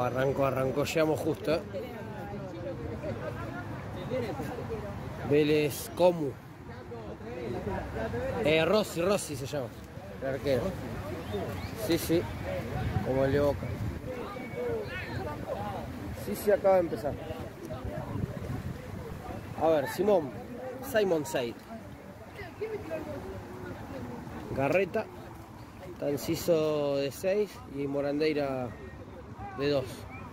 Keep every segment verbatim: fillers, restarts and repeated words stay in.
Oh, arrancó, arrancó, llegamos justo, ¿eh? Vélez Comu. Eh, Rossi, Rossi se llama. El arquero. Sí, sí. Como el de Boca. Sí, sí, acaba de empezar. A ver, Simón. Simon Said. Garreta. Tanciso de seis y Morandeira de dos.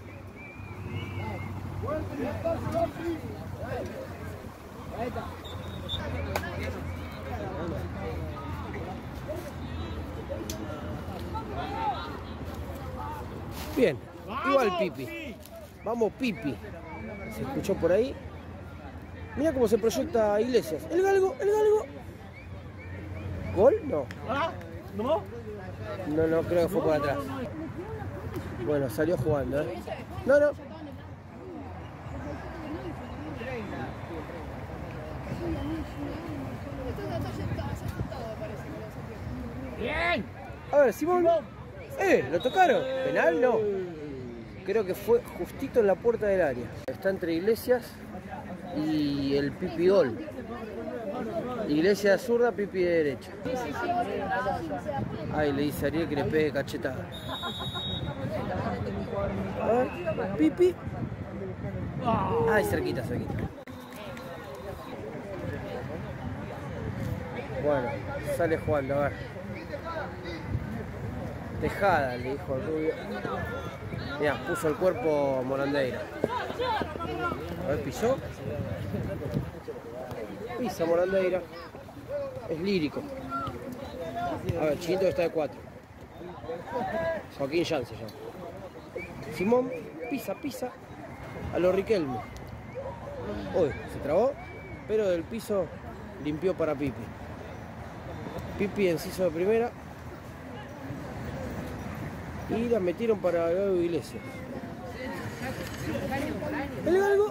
Bien, igual Pipi. Vamos Pipi. Se escuchó por ahí. Mira cómo se proyecta Iglesias. El galgo, el galgo. ¿Gol? No. ¿No? No, no, creo que fue por atrás. Bueno, salió jugando, ¿eh? No, no. ¡Bien! A ver, Simón. ¡Eh! ¿Lo tocaron? ¿Penal? No. Creo que fue justito en la puerta del área. Está entre Iglesias y el Pipi gol. Iglesias zurda, Pipi de derecha. Ay, le dice a Ariel que le pegue cachetada. A ver, Pipi. Ay, cerquita, cerquita. Bueno, sale jugando, a ver. Tejada, le dijo al rubio. Mirá, puso el cuerpo Morandeira. A ver, pisó. Pisa Morandeira. Es lírico. A ver, Chinito está de cuatro. Joaquín Jan se llama. Simón, pisa, pisa. A lo Riquelme. Uy, se trabó. Pero del piso limpió para Pipi. Pipi enciso de primera. Y la metieron para Gago Iglesias. El galgo.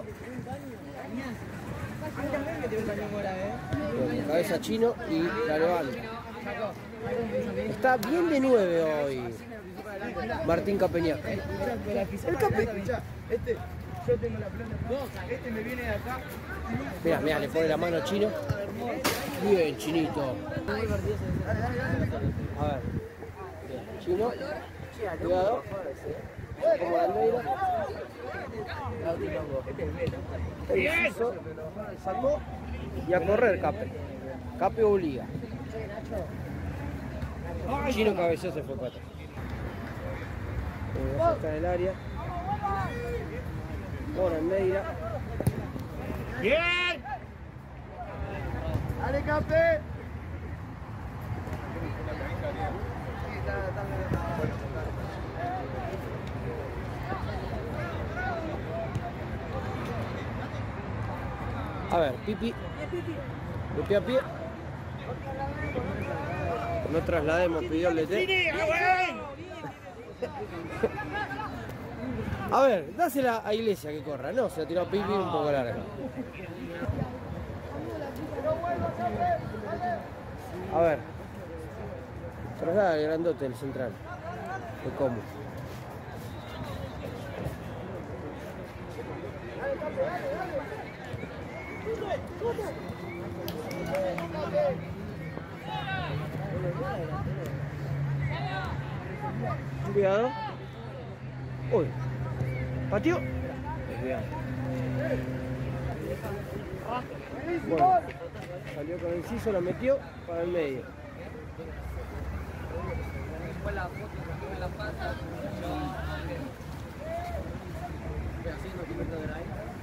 Bueno, cabeza Chino y la levanta. Está bien de nueve hoy Martín Capeñac. El Cape. Este, yo tengo la pelota. Este me viene de acá. Mirá, mirá, le pone la mano a Chino. Bien, Chinito. A ver. Bien, Chino. Cuidado. Como Morandeira. El piso, sacó y a correr Cape. Cape obliga. Chino cabeceó, se fue para atrás. Eh, está en el área. Morandeira. ¡Bien! ¡Dale, Cape! A ver, Pipi. De pie a pie. No traslademos, pidió el D T. A ver, dásela a Iglesias que corra. No, se la tiró a Pipi un poco larga. A ver. Traslada al grandote del central. De cómo. Cuidado. Uy. Pateó. Desviado. Bueno. Salió con el inciso, lo metió para el medio. Fue la foto con la pata. Haciendo kilómetros de la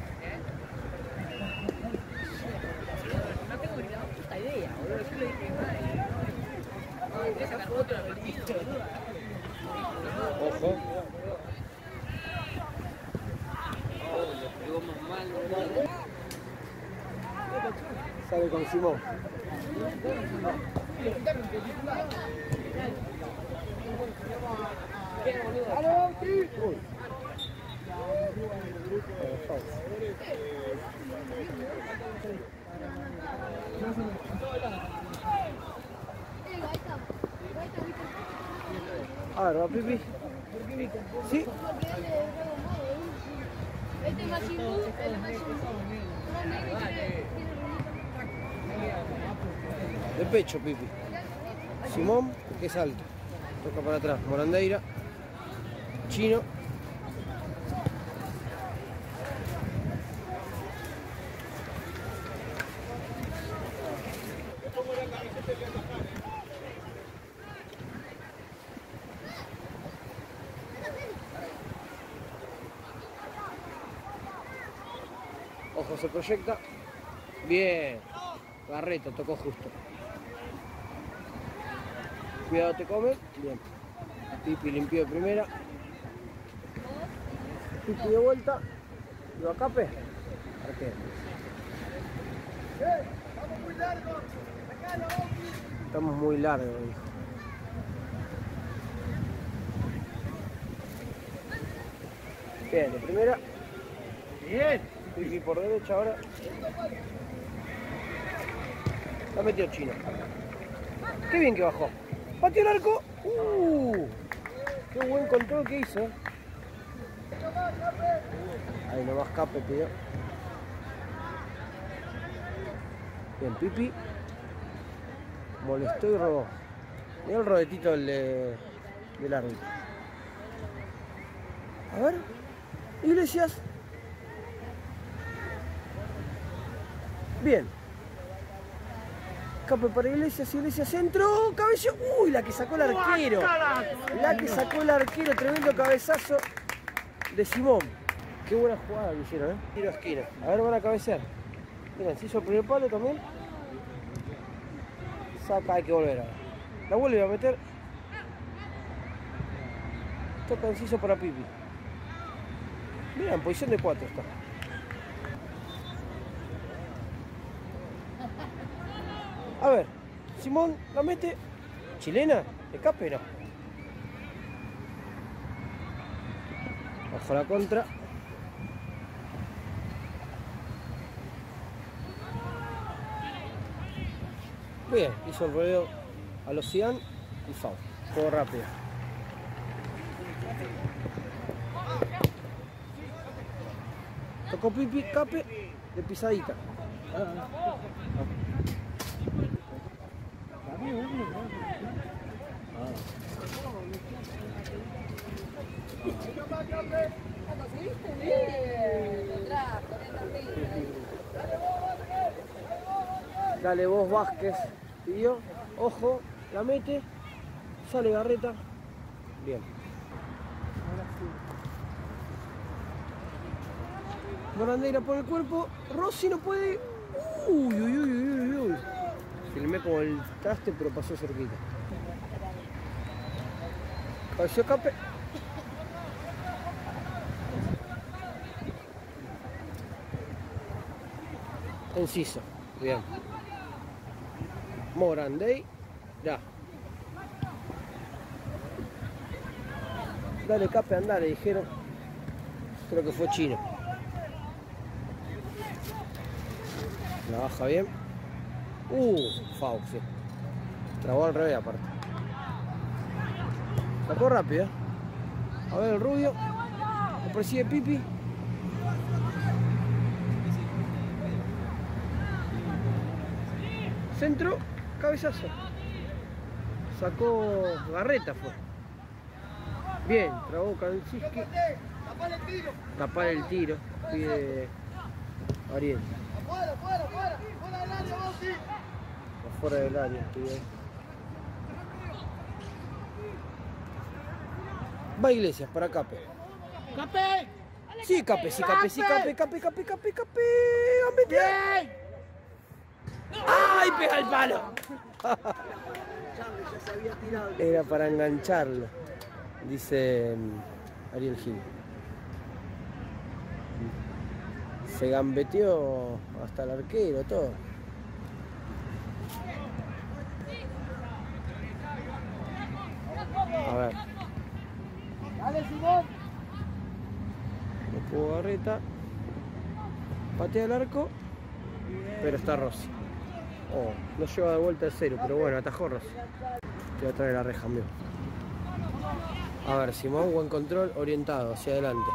no tengo ni la puta idea, boludo. Yo le dije, madre. Voy a sacar foto del partido, boludo. Ojo. Le pegó más mal, boludo. Sale con Simón. Uy. A ver, va Pipi. ¿Sí? Este es Majin Buu, el de Majin Buu. De pecho, Pipi. Simón, que es alto. Toca para atrás. Morandeira. Chino. Ojo, se proyecta. Bien. Garreta, tocó justo. Cuidado, te come. Bien. Pipi limpió de primera. Pipi de vuelta. Lo acape. Arquero. ¡Vamos muy largo! ¡Sacalo, Oki! Estamos muy largos, hijo. Bien, de primera. Bien. Pipi por derecha ahora. La metió Chino. Qué bien que bajó. Pateó el arco. Uh, qué buen control que hizo. Ahí nomás Cape pidió. Bien, Pipi. Molestó y robó. Mirá el rodetito del, de, del árbitro. A ver. Iglesias. Bien. Cape para Iglesias, Iglesias centro, cabello. Uy, la que sacó el arquero. La que sacó el arquero, tremendo cabezazo de Simón. Qué buena jugada que hicieron, ¿eh? Tiro a esquina. A ver, van a cabecear. Miren, se hizo el primer palo también. Saca, hay que volver ahora. La vuelve a meter. Toca inciso para Pipi. Mira, en posición de cuatro está. A ver, Simón la mete. ¿Chilena? ¿Escape? No. Bajo la contra. Bien, hizo el rodeo a los Cian y foul. Juego rápido. Tocó Pipi, Cape, de pisadita. Dale vos, Vázquez. Pidió. Ojo, la mete. Sale Garreta. Bien. Morandeira por el cuerpo. Rossi no puede. Uy, uy, uy, uy, uy. Filmé como el traste, pero pasó cerquita. Cabeció Cape. Enciso. Bien. Morandey. Ya. Dale, Cape, andá, le dijeron. Creo que fue Chino. La baja bien. Uh, foul, sí. Trabó al revés aparte. Sacó rápido. A ver el rubio. Lo persigue Pipi. Centro, cabezazo. Sacó Garreta fue. Bien, trabó Kancicki. ¡Tapar el tiro! Tapar el tiro. Pide Ariel. ¡Afuera, afuera, afuera! ¡Fuera del área, Bauti! Afuera del área, pide. Va Iglesias para Cape. ¡Cape! Sí, Cape, sí, Cape, sí, Cape, Cape, Cape, Cape, Cape. ¡A meter! ¡Ay, pega el palo! Era para engancharlo, dice Ariel Gil. Se gambeteó hasta el arquero, todo. A ver. ¡Dale, Simón! No pudo Garreta. Patea el arco. Pero está Rossi. Oh, no lleva de vuelta el cero, pero bueno, atajó Rossi. Te va a traer la reja, amigo. A ver, Simón, buen control, orientado hacia adelante.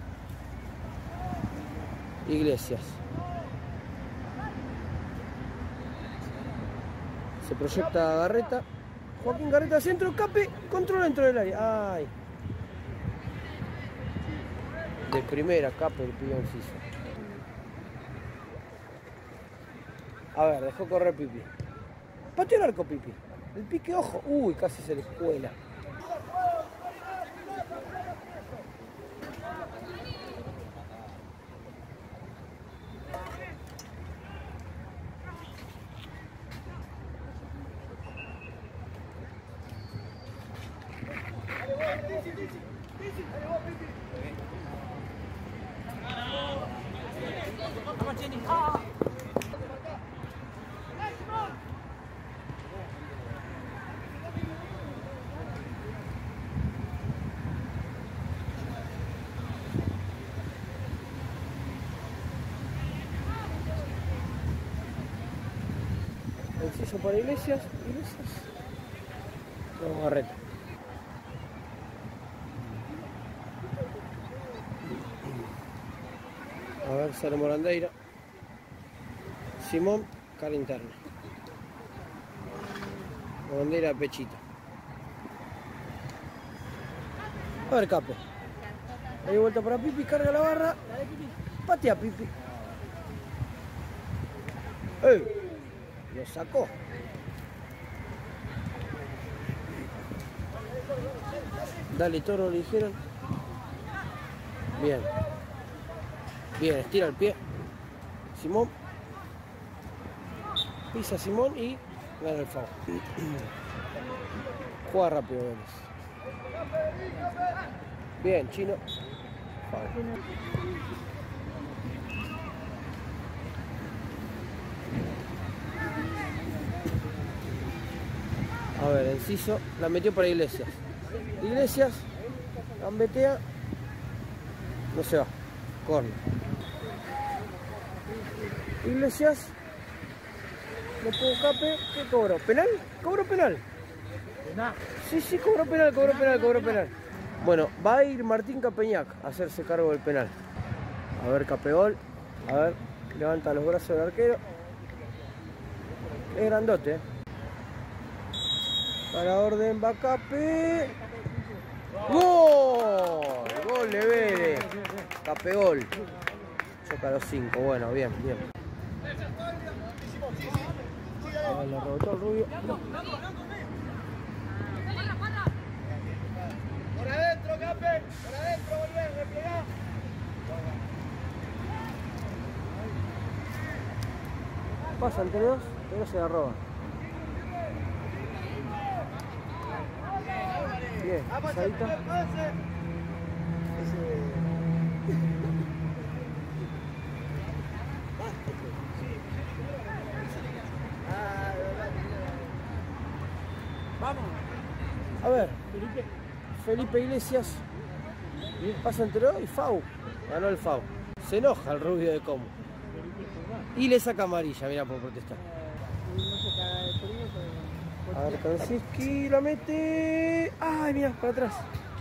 Iglesias. Se proyecta Garreta. Joaquín Garreta, centro, Cape, control dentro del área. Ay. De primera, Cape, el pillonciso. A ver, dejó correr Pipi. Pateó el arco, Pipi. El pique, ojo. Uy, casi se le cuela. Enciso para Iglesias, Iglesias. Vamos a Garreta. A ver, sale Morandeira. Simón, cara interna. Morandeira, pechito. A ver, Cape. Ahí vuelta para Pipi, carga la barra. Patea Pipi. ¡Eh! Lo sacó. Dale, Toro, le dijeron. Bien. Bien, estira el pie. Simón. Pisa Simón y gana el foul. Juega rápido, Vélez. Bien, Chino. Foul. A ver, Enciso la metió para Iglesias. Iglesias, gambetea, no se va, corner. Iglesias, le puso Cape, ¿qué cobró? ¿Penal? ¿Cobró penal? Sí, sí, cobró penal, cobró penal, cobró penal. Bueno, va a ir Martín Capeñac a hacerse cargo del penal. A ver, Capegol, a ver, levanta los brazos del arquero. Es grandote, ¿eh? Para orden, va Cape. ¡Gol! Gol de Vélez. Capegol. Choca los cinco. Bueno, bien, bien. Ah, le rebotó el Rubio. Por adentro, Cape. Por adentro, volver, replegá. Pasa entre dos, pero se la roba. Bien, pisadita. Vamos. A ver, Felipe Iglesias. Pasa entre dos y Fau. Ganó el Fau. Se enoja el Rubio de Como. Y le saca amarilla, mira, por protestar. A ver, Kansiski la mete. Ay, mira, para atrás.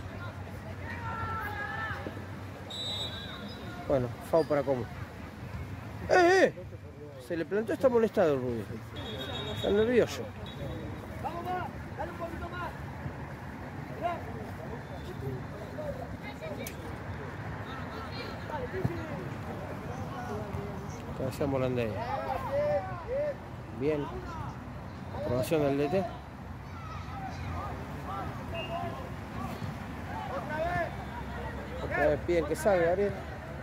Bueno, Fau para Como. ¡Eh, eh! Se le plantó, está molestado el Rubio. Está nervioso. Vamos más. Dale un poquito más. Mirá. Cabecea Morandeira. Bien. Aprobación del D T. Otra vez piden que salga, Ariel.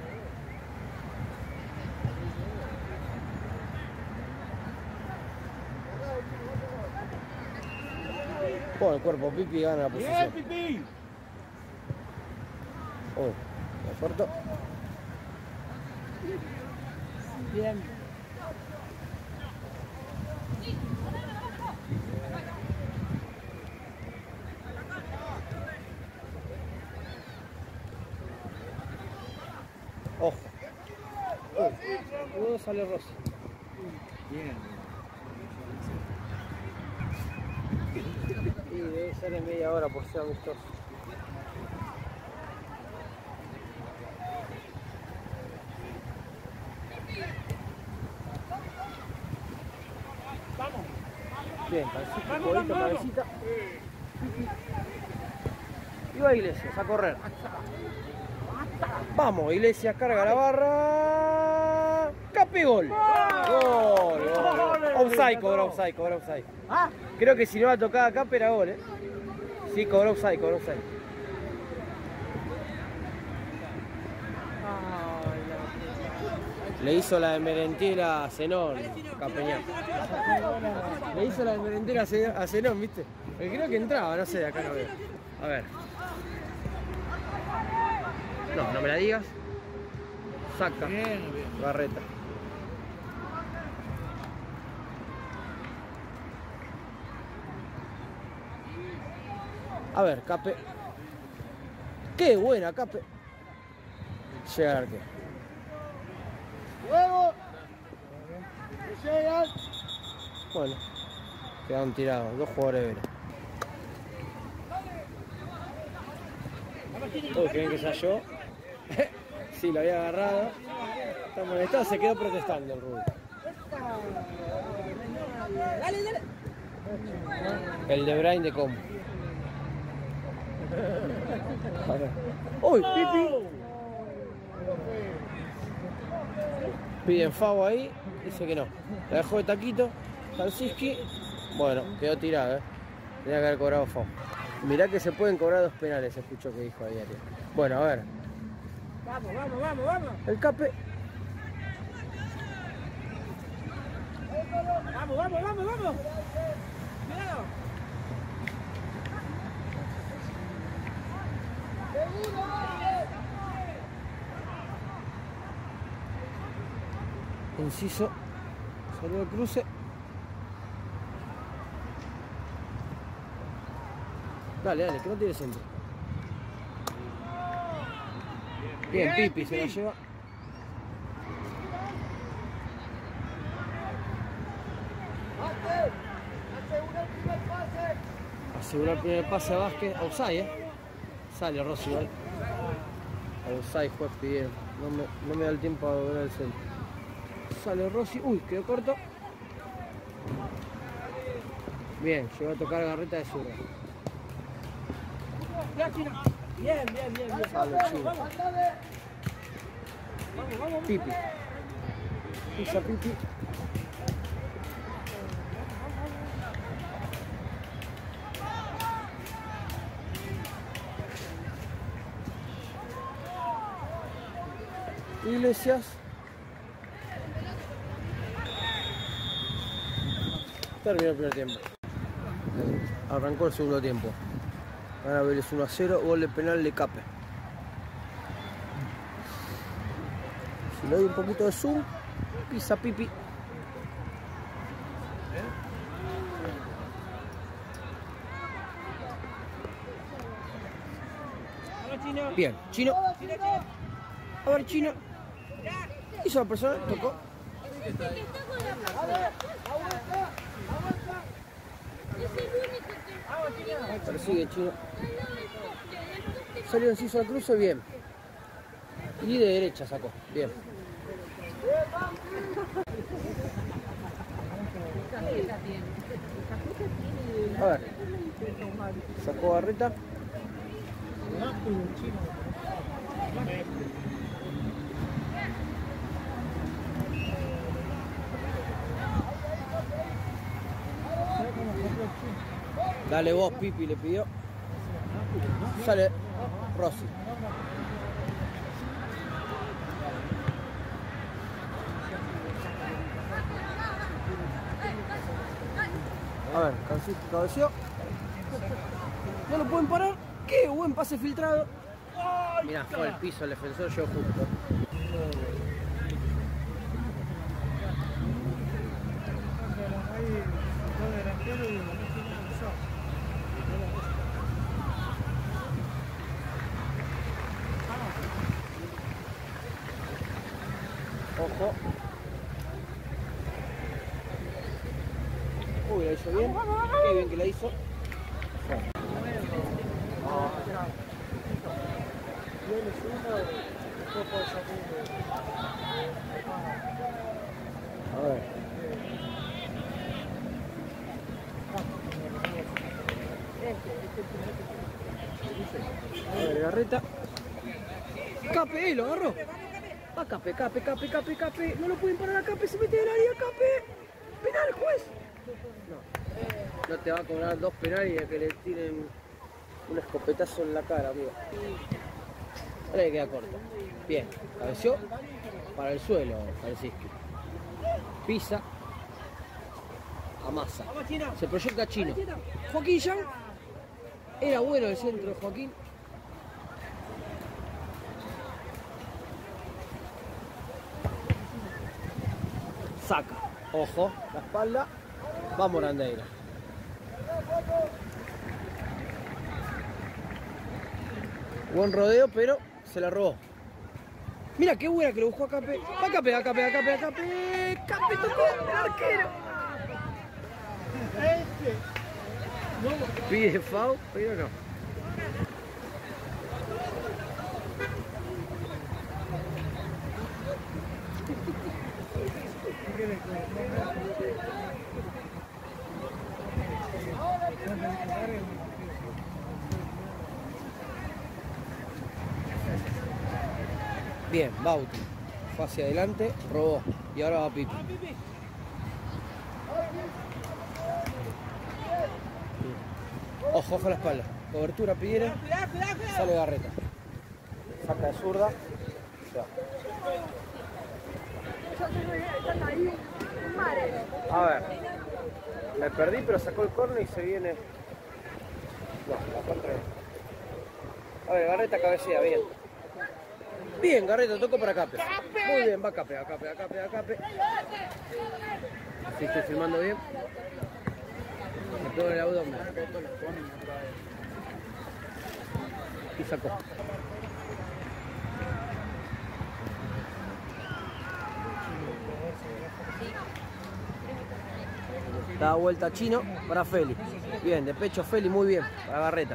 Bueno, el cuerpo Pipi gana la posición. Bien, Pipi. Oh, me corto. Bien. Ojo. Oh, luego sale Rossi. Bien. Y debe ser en media hora por ser amistoso. Bien, cabecita, cabecita. Y va Iglesias a correr. Vamos, Iglesias carga la barra. Cape gol. Gol, gol. Offside, cobró offside, cobró offside. Creo que si no la tocaba a Cape era gol, ¿eh? Sí, cobró offside, cobró offside. Le hizo la de Merentiel a Zenón, Capeñán. Le hizo la de Merentiel a Zenón, ¿viste? Porque creo que entraba, no sé, acá no veo. A ver. No, no me la digas. Saca. Barreta. A ver, Cape. ¡Qué buena, Cape! Llega el arquero. ¡Luego! ¡Llegan! Bueno, quedaron tirados, dos jugadores de Vera. Todos creen que sea yo. Sí, lo había agarrado. Está molestado, se quedó protestando el Rubio. Dale, dale. El de Brain de combo. ¡Uy, Pipi! Piden Favo ahí, dice que no. La dejó de taquito, Francischi. Bueno, quedó tirado, ¿eh? Tenía que haber cobrado Favo. Mirá que se pueden cobrar dos penales, escuchó que dijo ayer. Bueno, a ver. Vamos, vamos, vamos, vamos. El Cape. Vamos, vamos, vamos, vamos. Cuidado. Inciso. Salió el cruce. Dale, dale, que no tiene centro. Bien, Pipi se la lleva. Asegura el primer pase a Vázquez. Offside, ¿eh? Sale Rossi igual. Offside, juez pidieron. No me, no me da el tiempo a ver el centro. Sale Rossi. Uy, quedó corto. Bien, llegó a tocar Garreta de zurda. Bien, bien, bien, bien. Sale Chino. Pipi. Pisa Pipi. Iglesias. Terminó el primer tiempo. Arrancó el segundo tiempo. Ahora Vélez uno a cero, gol de penal de Cape. Si le doy un poquito de zoom, pisa Pipi. Bien, Chino. A ver, Chino. Hizo la persona, tocó. Persigue Chino. Salió enciso al cruce, bien. Y de derecha sacó, bien. A ver. Sacó Barreta. Dale vos, Pipi, le pidió. Sale Rossi. A ver, cabeció. No lo pueden parar. ¡Qué buen pase filtrado! Mirá, fue al piso el defensor, yo justo. Ojo. Uy, la hizo bien. Qué bien que la hizo. A ver. A ver, Garreta. Cape, eh, lo agarró. Va Cape, Cape, Cape, Cape, Cape. No lo pueden parar a Cape, se mete en el área, Cape. Penal, juez. No, no te va a cobrar dos penales y a que le tiren un escopetazo en la cara, amigo. Ahora le queda corto. Bien, cabeció para el suelo, Francisco. Pisa. Amasa. Se proyecta Chino. Joaquín Yang. Era bueno el centro de Joaquín. Saca. Ojo, la espalda. Va Morandeira. Buen rodeo, pero se la robó. Mira qué buena que lo buscó a Cape. Va Cape, a Cape, a Cape, a Cape. Cape tocó el arquero. Pide foul, pero no. Bien, Bauti. Fue hacia adelante, robó. Y ahora va Pipi. Ojo, ojo a la espalda. Cobertura Piedra. Sale Garreta. Saca de zurda. Ya. A ver. Me perdí, pero sacó el córner y se viene. No, la contra. A ver, Garreta cabecea, bien. Bien, Garreta, tocó para Cape. Muy bien, va Cape, a Cape, a Cape, a Cape. Sí, estoy filmando bien. Me pegó en el abdomen. Y sacó. Da vuelta Chino para Feli. Bien, de pecho Feli, muy bien. Para Garreta.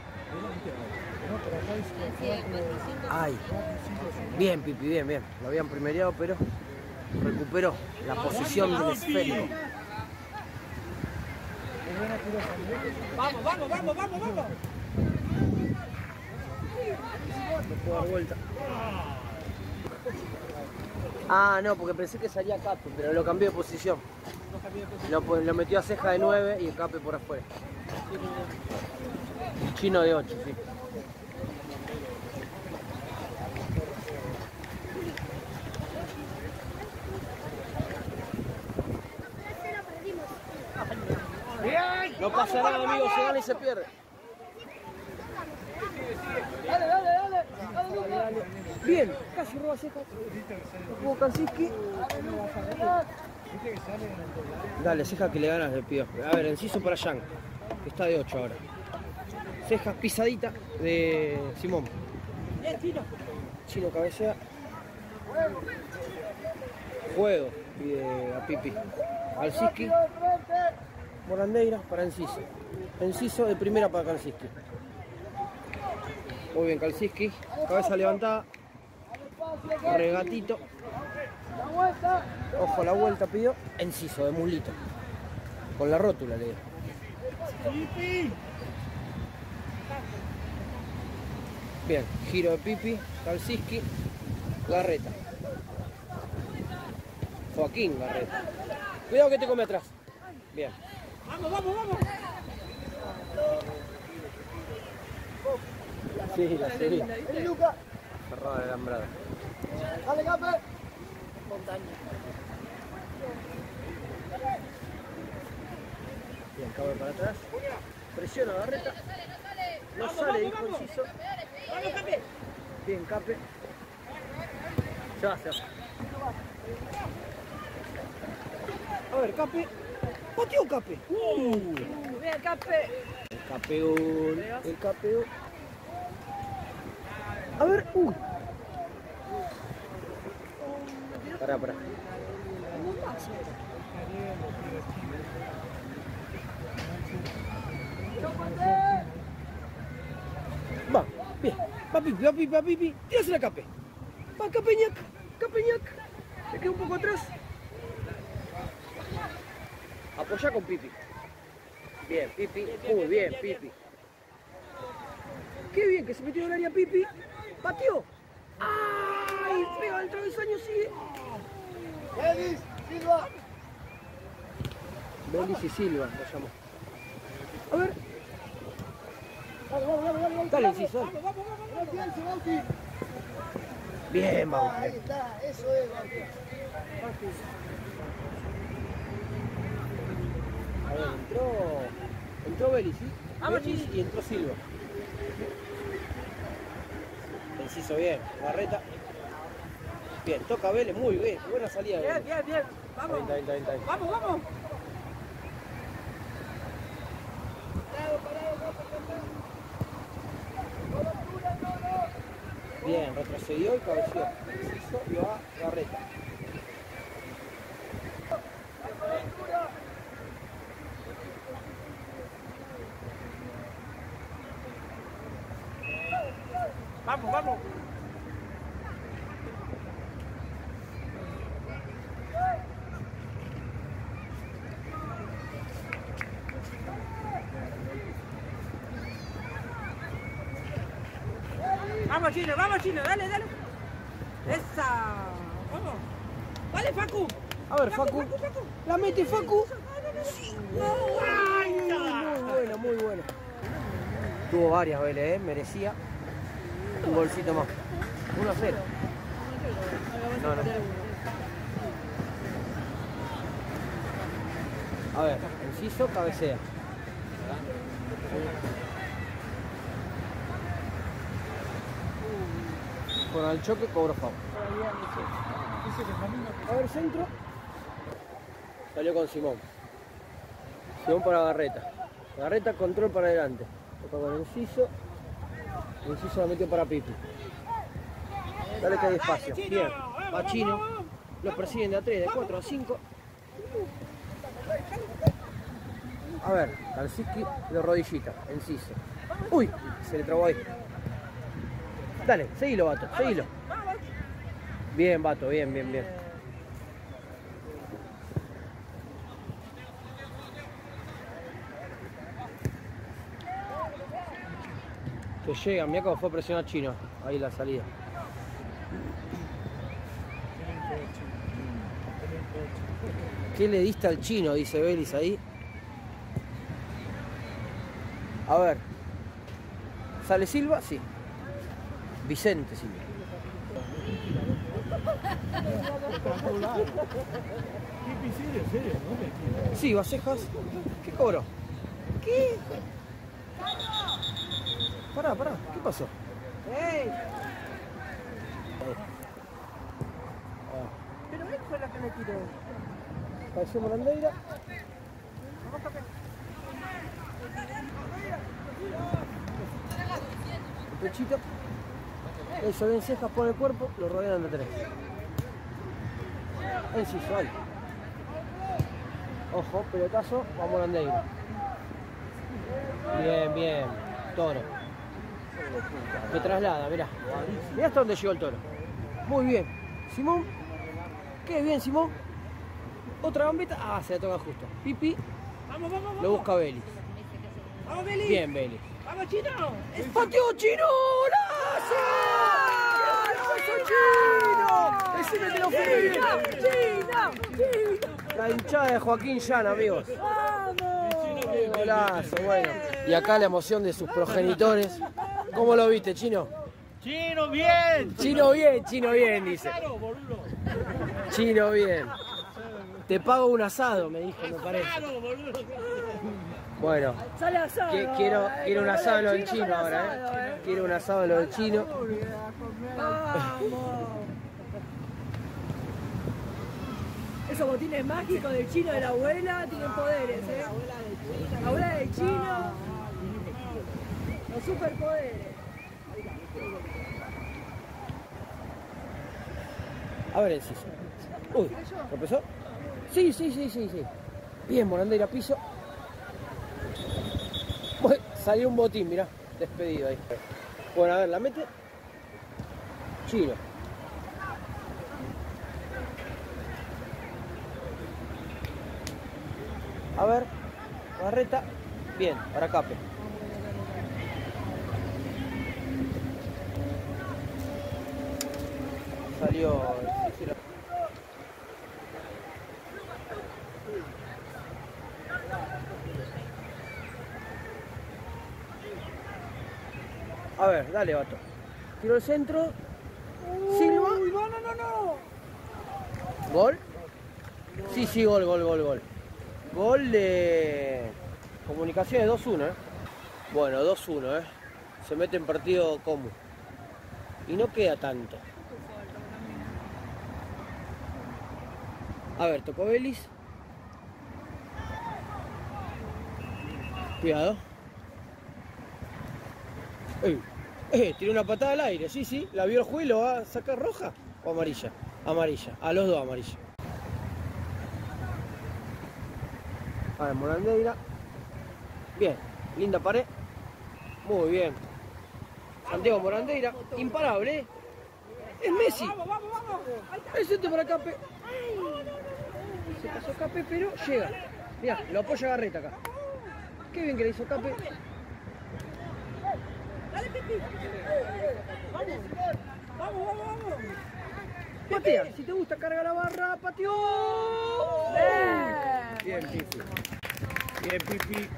Ay. Bien, Pipi, bien, bien. Lo habían primereado, pero recuperó la posición del esférico. Vamos, vamos, vamos, vamos, vamos. No puedo dar vuelta. Ah, no, porque pensé que salía Cape, pero lo cambié de posición. Lo, lo metió a ceja de nueve y el Cape por afuera. Chino de ocho, sí. No pasa nada, amigo, se gana y se pierde. Dale, dale, dale. Dale, dale. Bien, casi roba ceja. No pudo Kansiski. Dale, ceja que le ganas del pido. A ver, enciso para Yang, que está de ocho ahora. Ceja pisadita de Simón. Chino cabecea. Juego, pide a Pipi. Kalsiski. Morandeira para Enciso. Enciso de primera para Kalsiski. Muy bien, Kalsiski. Cabeza levantada. Regatito. Ojo a la vuelta pidió. Enciso de mulito. Con la rótula le dio. Bien, giro de Pipi. Kalsiski. Garreta. Joaquín Garreta. Cuidado que te come atrás. Bien. Vamos, vamos, vamos. Sí, la serie. Cerrada la alambrada. Dale, Cape. Montaña. Bien, cabe para atrás. Presiona Garreta. No sale, dijo Enciso. Vamos, Cape. Bien, Cape. Se va, se va. A ver, Cape. ¡Pateó Cape! Uh. Bien, Cape. El campeón. El campeón. A ver, uy. Pará, pará. Va, bien. Va Pipi, va Pipi, va Pipi. Tírase la Cape. Va Capeñac, Capeñac. Se queda un poco atrás. Apoyá con Pipi. Bien, Pipi. Muy bien, Pipi. qué bien que se metió en el área Pipi. Pateó. ¡Ay! Pega el travesaño, sigue. Belis, Silva. Belis y Silva, lo llamó. A ver. Vamos, vamos, vamos, vamos. Dale, Enciso. Vamos, vamos, vamos. Bauti, Bauti. Bien, vamos. Ahí está, eso es, Bauti. A ver, entró. Entró Belis, ¿sí? Vamos, Belis Chini. y entró Silva. Enciso bien. Barreta. Bien, toca Vélez, muy bien. Buena salida. Bien, Vélez. bien, bien. Vamos. Está bien, está bien, está bien. Vamos, vamos. Bien, retrocedió y cabeció. Enciso y va Barreta. Vamos, vamos. Vamos, Chino, vamos, Chino, dale, dale. Esa. Vamos. Dale, Facu. A ver, Facu. Facu, Facu. La mete Facu. Ay, Muy buena, muy buena. Tuvo varias Vélez, ¿eh? Merecía un golcito más. uno a cero. No, no. A ver, Enciso, cabecea. Con el choque cobro foul. A ver, centro. Salió con Simón. Simón para Garreta. Garreta, control para adelante. Toca con Enciso. Enciso la metió para Pipi. Dale que hay espacio. Bien. Va Chino. Lo persiguen de a tres, de cuatro a cinco. A ver, Karsiski de rodillita. Enciso. Uy, se le trabó ahí. Dale, seguilo, Vato, seguilo. Bien, Vato, bien, bien, bien. Que llega, mira cómo fue a presionar Chino. Ahí la salida. ¿Qué le diste al Chino? Dice Belis ahí. A ver. ¿Sale Silva? Sí. Vicente Silva. Sí, Bacejas. ¿Qué cobró? ¿Qué? Pará, pará. ¿Qué pasó? ¡Ey! Ah, Pero él fue la que me tiró. Pareció Morandeira. El pechito. Eso, bien cejas, pone el cuerpo, lo rodean de tres. Enciso, ahí. Ojo, pelotazo, va Morandeira. Bien, bien. Toro. Que traslada, mirá. Mirá hasta dónde llegó el toro. Muy bien. Simón. Qué bien, Simón. Otra gambeta. Ah, se la toca justo. Pipi. Vamos, vamos, vamos. Lo busca Belis. Vamos, Beli. Bien, Belis. Vamos, Chino. Es ¡Pateó Chino! ¡Golazo! ¡Chino! ¡Decime que lo fue! Chino, Chino. La hinchada de Joaquín Llana, amigos. Vamos. Golazo, bueno. Y acá la emoción de sus progenitores. ¿Cómo lo viste, Chino? Chino, bien. Chino bien, Chino bien, dice. Claro, boludo. Chino bien. Te pago un asado, me dijo, me parece. Claro, boludo. Bueno, Sale asado. que- quiero, quiero un asado en lo del Chino sale ahora, asado, ¿eh? Quiero un asado en lo del Chino. Vamos. Esos botines mágicos del Chino de la abuela tienen poderes, ¿eh? La abuela del Chino. Los superpoderes. A ver, Enciso. Uy, ¿empezó? Sí, sí, sí, sí, sí. Bien, Morandeira, piso. Bueno, salió un botín, mirá. Despedido ahí. Bueno, a ver, la mete. Chino. A ver, Barreta. Bien, para Cape. salió. A ver, dale, vato. Tiro el centro. Silva. Uy, no, no, no, no. ¿Gol? Sí, sí, gol, gol, gol, gol. Gol de Comunicaciones dos uno, ¿eh? Bueno, dos uno, ¿eh? Se mete en partido común. Y no queda tanto. A ver, tocó Vélez. Cuidado. ¡Ey! Eh, tiró una patada al aire, sí, sí. La vio el juez, ¿lo va a sacar roja o amarilla? Amarilla, a los dos amarilla. A ver, Morandeira. Bien, linda pared. Muy bien. Santiago Morandeira, imparable. ¿Eh? Es Messi. Vamos, vamos, vamos. El centro para Cape. Se pasó Cape, pero llega. Mirá, lo apoya Garreta acá. Qué bien que le hizo Cape. Dale, Pipi. Vamos, vamos, vamos, vamos. Patea, si te gusta carga la barra, pateó. Bien, Pipi. Bien, Pipi.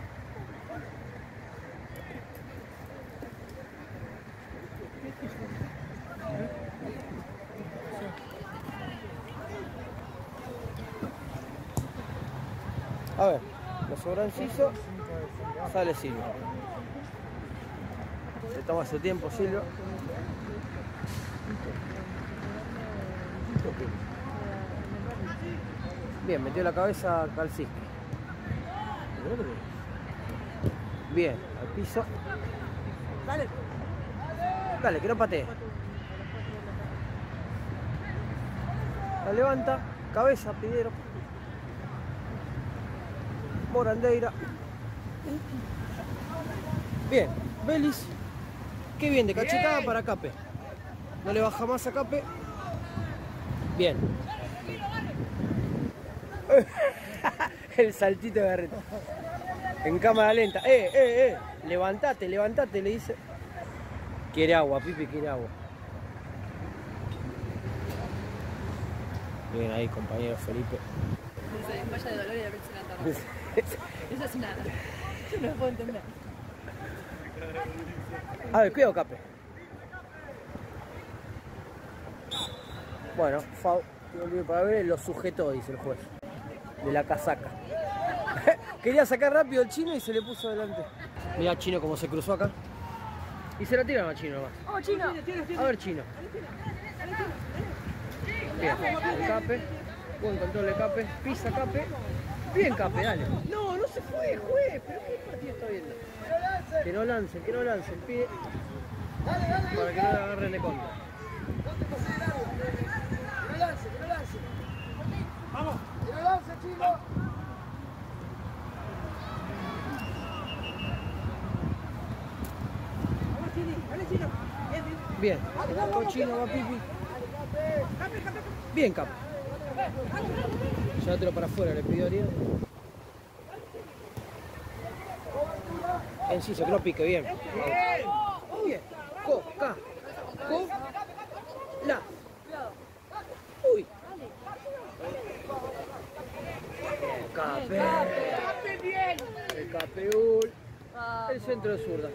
A ver, lo sobra Enciso, sale Silva. Se toma su tiempo Silva. Bien, metió la cabeza a Calcisque. Bien, al piso. Dale. Dale, que no patee. La levanta, cabeza, Pidero. Morandeira. Bien, Vélez. Qué bien, de cachetada bien. Para Cape. No le baja más a Cape. Bien. El saltito de Garreta. En cámara lenta. Eh, eh, eh. Levantate, levantate, le dice. Quiere agua, Pipi, quiere agua. Bien ahí, compañero Felipe. Se desmaya de dolor y la prensa la tarde. Eso es nada. Yo no lo puedo entender. A ver, cuidado, Cape. Bueno, foul. Para ver, lo sujetó, dice el juez. De la casaca. Quería sacar rápido el chino y se le puso delante. Mira Chino como se cruzó acá. Y se la tiran a Chino nomás. Vamos, Chino. A ver, Chino. Bien, el Cape. Buen control de Cape. Pisa Cape. Bien, Cape, dale. No, no se fue, juez. Pero qué partido está viendo. Que no lancen, que no lancen. Pide. Para que no le agarren de contra. Que no lance, que no lance. Vamos. Que no lance, Chino. Bien, el Chino va Pipi. Bien, Cape. Llévatelo para afuera, le pidió Ariel. Enciso, que no pique, bien. Bien. Co, ca, co, la. Uy. Cape. El Capeul. El centro de zurda.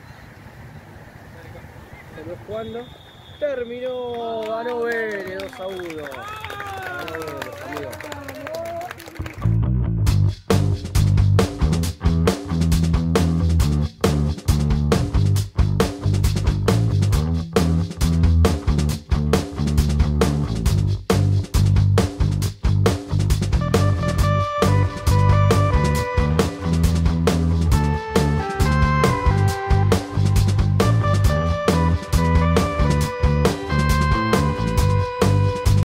Se lo jugando. Terminó. Ganó Vélez dos a uno. Ganó Vélez, amigos.